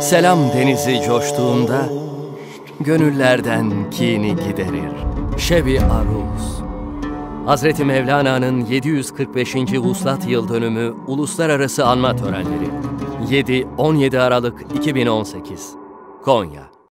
Selam denizi coştuğunda gönüllerden kini giderir. Şebi Aruz. Hazreti Mevlana'nın 745. Vuslat Yıl Dönümü Uluslararası Anma Törenleri. 7-17 Aralık 2018 Konya.